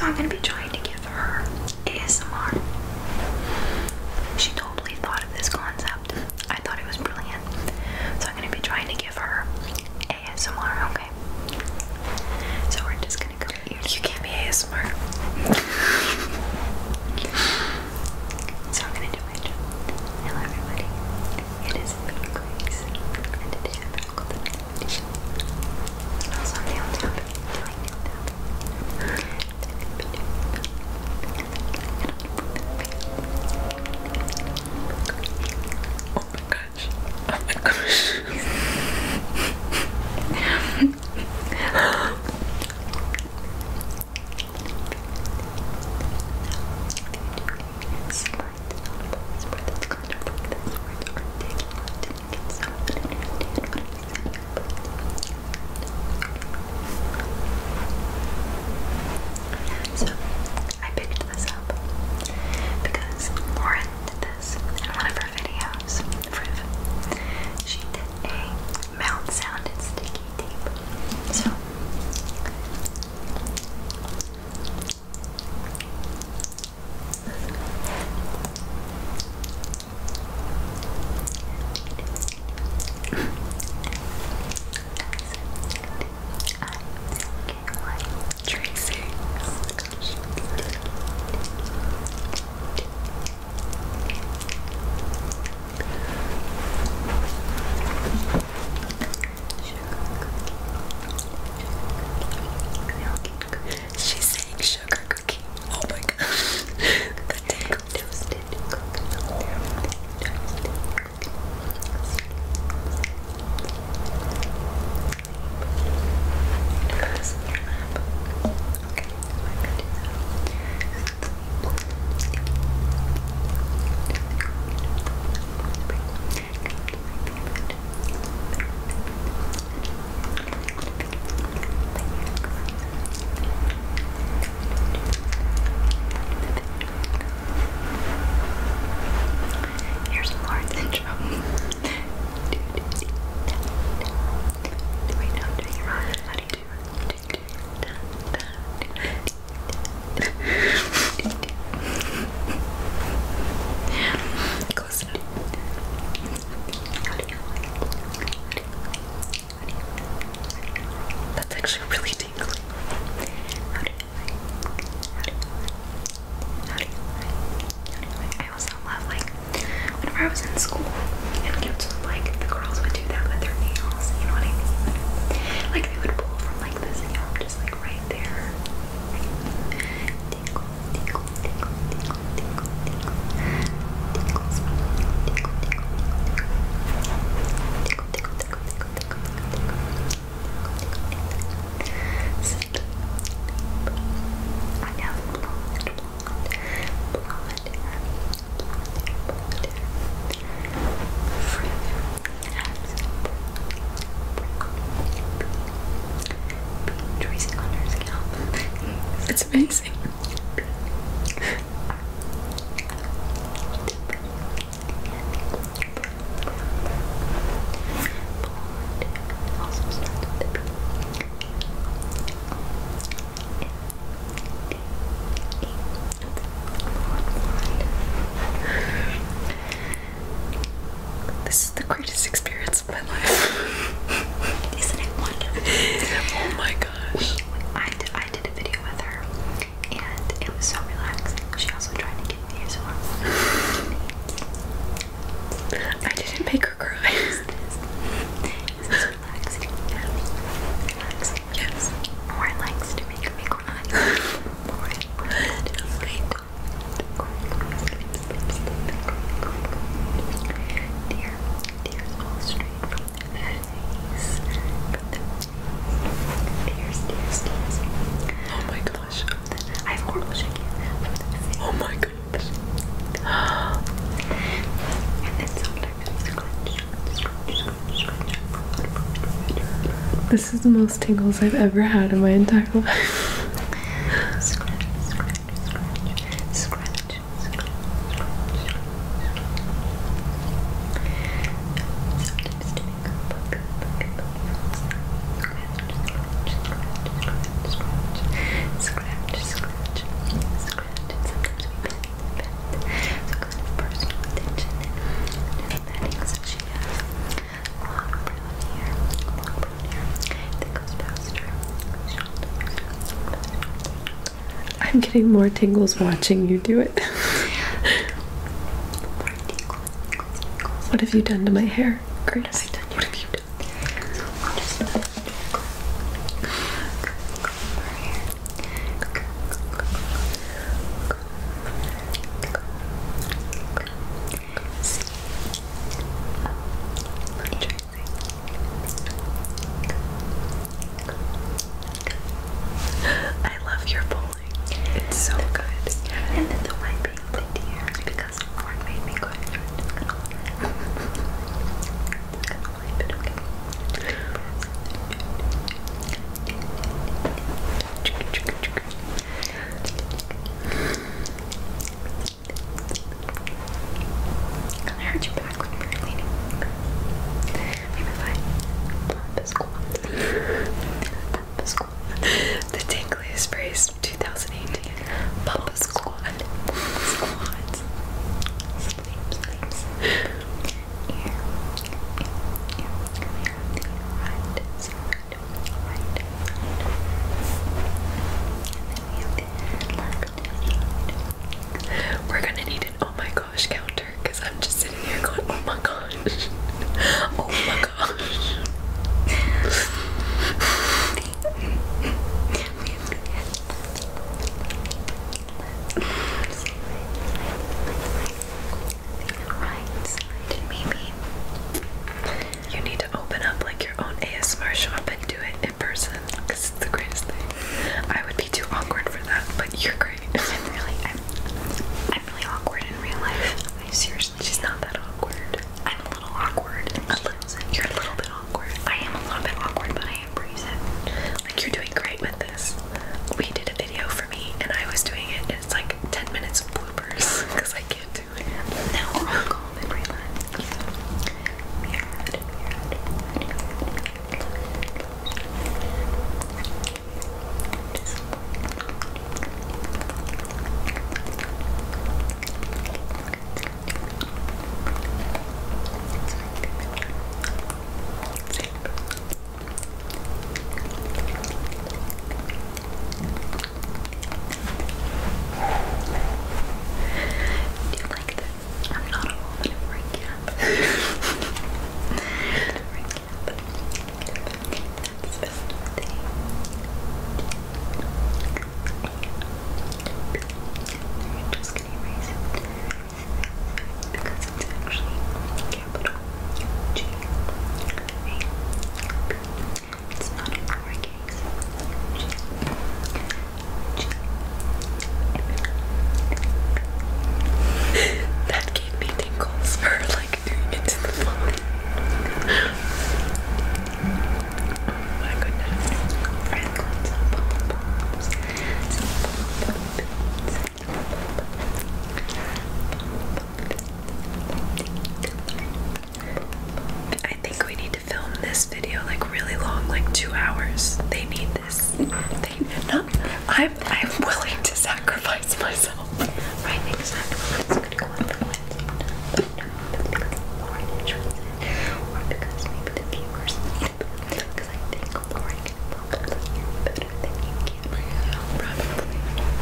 So I'm gonna be trying to give her ASMR. She totally thought of this concept. I thought it was brilliant. So I'm gonna be trying to give her ASMR, okay? So we're just gonna go here. You can't be ASMR. So I'm gonna do it. Hello everybody. It is Grace. And today I'm back with another video. Also nail tapping. Doing nail tapping. Oh my gosh. Oh my gosh. So I picked this up because Lauren did this in one of her videos. Friv. She did a mouth sounded sticky tape. So Tracy. Oh my gosh. She's saying sugar cookie. Oh my gosh. The tingle. toasted coconut. Here's Lauren's intro. Wait, no, do you wrong. How do you do Close enough. That's actually really tingly. I also love, like, whenever I was in school and kids would, like, the girls would do that with their nails, you know what I mean? Like, they would pull from, like, this nail, just, like, right there. Tingle, tingle, tingle, tingle, tingle, tingle. Tingles, tingle, tingle, tingle. Tingle, tingle, tingle, tingle, tingle, tingle. Sleep. I have blonde hair. Tracing on her scalp. It's amazing. Also starts with the B. This is the greatest experience of my life. Isn't it wonderful? Oh my gosh. I did a video with her and it was so relaxing. She also tried to get me as well. I didn't make her cry. Is this relaxing? Relaxing. Yes. Lauren likes to make me cry. Lauren likes to sleep. Tears fall straight from the face. Tears. Oh my gosh. I have horrible shaking from the face. Oh my gosh. And then sometimes scratch. This is the most tingles I've ever had in my entire life. Scratch. Sometimes doing a book. Scratch. I'm getting more tingles watching you do it. What have you done to my hair, Grace? What have you done? I love your bowling. It's so good. And then the white being the tears because Lord made me good. I heard you back when you were cleaning. Maybe if I pump a squat. The Tingliest Phrase 2018. Papa Squad. Squats. Sleep, sleep, sleep. Here. Come here. Right side. Right side. And then we have the left. We're gonna need an oh my gosh counter because I'm just sitting here going, oh my gosh. Oh my gosh. Right side, and maybe You need to open up like your own ASMR shop and do it in person because it's the greatest thing. I would be too awkward for that, but you're great. I'm really awkward in real life. I seriously, She's not that awkward. I'm a little awkward. You're a little bit awkward. I am a little bit awkward, but I embrace it. Like you're doing great with this. We did a video for me and I was doing it and it's like 10 minutes of bloopers because I can't do it. Now we're all calm and relaxed. Do you like this? I'm not a woman in ring cap. Ring cap. That's just the thing. I'm just gonna erase it because it's actually capital G A P. It's not a lowercase. G. That gave me tingles for like doing it to the phone. Oh my goodness. I've got some bubble bombs. I think we need to film this video like really long, like 2 hours. They need this. I'm willing to sacrifice myself. Right, exactly. It's gonna go on for Wednesday. But no, because Lauren enjoys it. Or because maybe the viewers need it. Because I think Lauren can probably hear better than you can. Probably.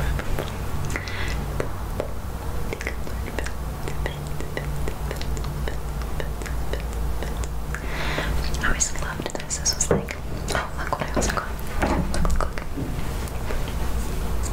I always loved this. This was like, oh, look what I also got. Look, look, look.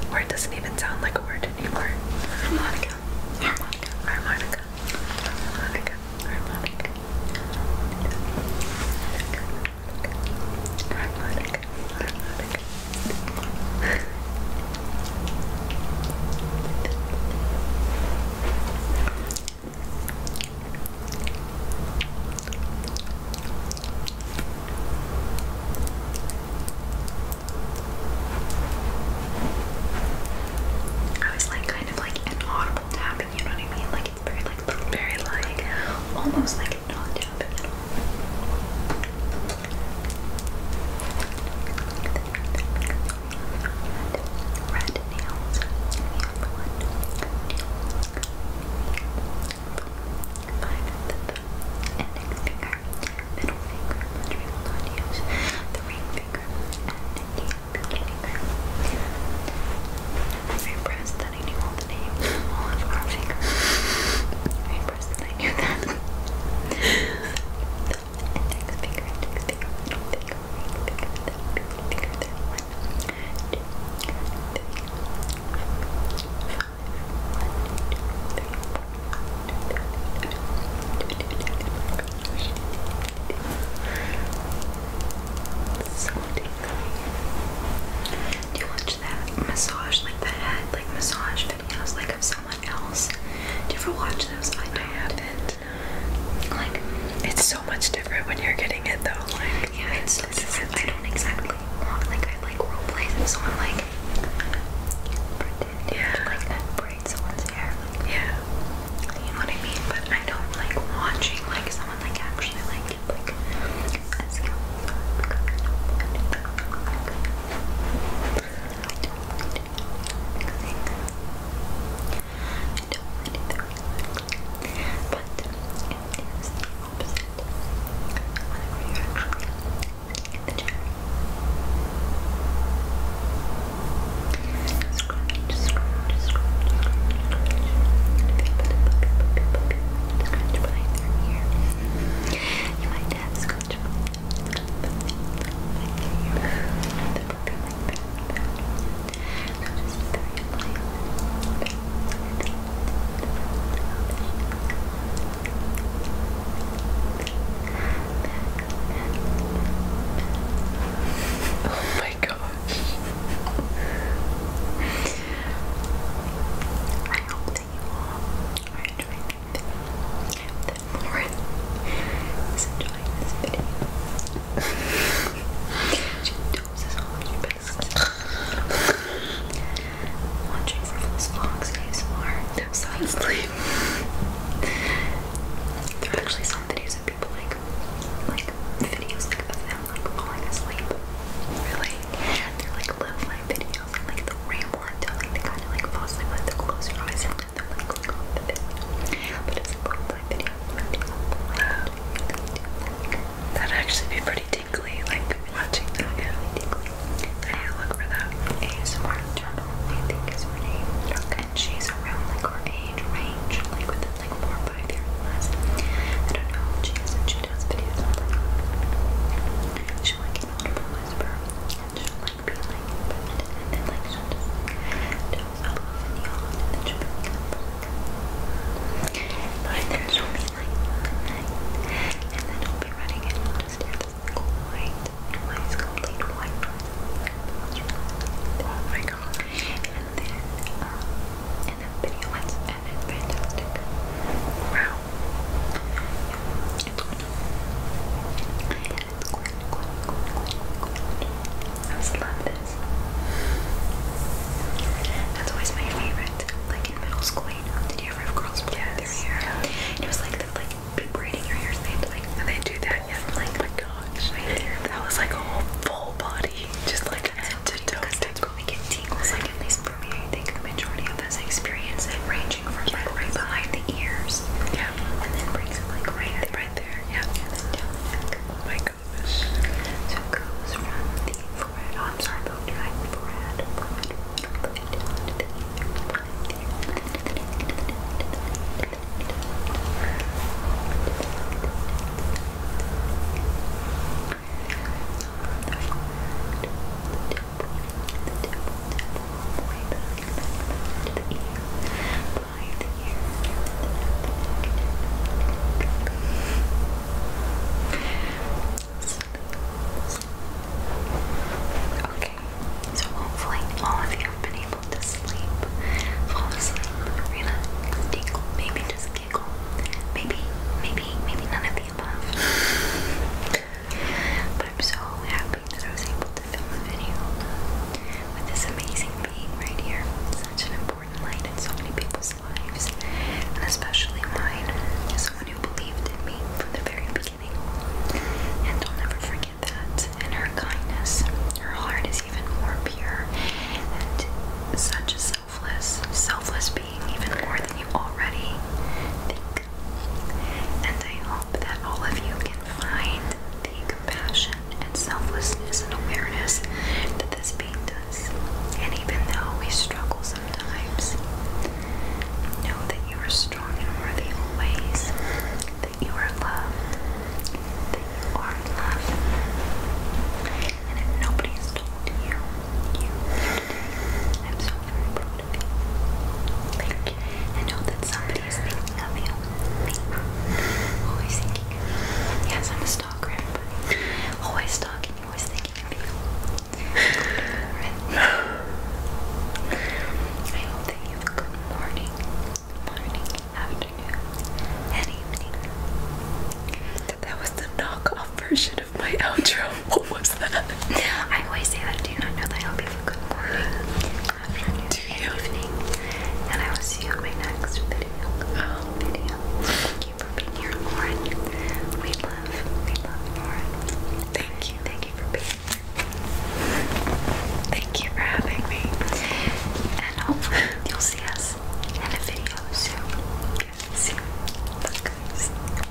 Or it doesn't even sound like a word anymore. Harmonica.